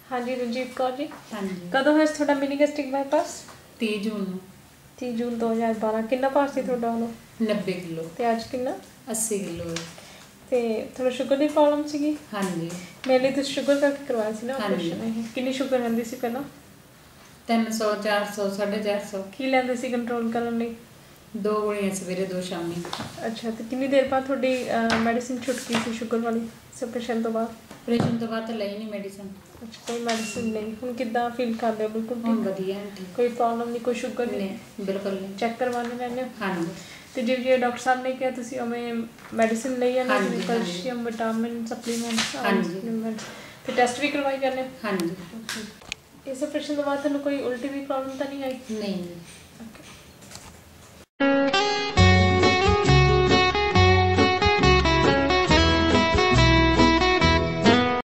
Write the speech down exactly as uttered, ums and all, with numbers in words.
हाँ जी रंजीत कौर जी। हाँ जी। कदों है थोड़ा मिनी गैस्ट्रिक बाईपास? तीह जून तीह जून दो हज़ार बारह। कितना भार सी थोड़ा उदों? नब्बे किलो। ते अज कितना? अस्सी किलो। ते थोड़ा शुगर की प्रॉब्लम सीगी? हाँ जी। मेरे लिए शुगर करके करवाया सी ना हाँ ऑपरेशन। कितनी शुगर रहिंदी सी पहला? तीन सौ चार सौ साढ़े चार सौ। की लैंदे सी कंट्रोल करने लई? दो गोलियां सवेरे दो शामी। अच्छा तो कितनी देर बाद थोड़ी मेडिसिन छुटकी सी शुगर वाली ऑपरेशन तो बाद? ऑपरेशन तो बाद लई नहीं मेडिसिन। अच्छा कोई मेडिसिन नहीं। हुण किद्दां फील कर रहे हो? बिल्कुल हुण ठीक? वधिया है ठीक। कोई प्रॉब्लम नहीं, कोई शुगर नहीं? नहीं बिल्कुल नहीं। चेक करवाने रहने हो? हाँ जी। तो जिवें जिवें डॉक्टर साहब ने कहा तुसीं उवें मेडिसिन लई जाने? हाँ जी, हाँ जी। कैल्शियम विटामिन सप्लीमेंट्स हाँ जी। सप्लीमेंट्स ते टेस्ट भी करवाई जाने हो? हाँ जी। इस ऑपरेशन के बाद तुहानूं कोई उल्टी भी प्रॉब्लम तो नहीं आई? नहीं। ओके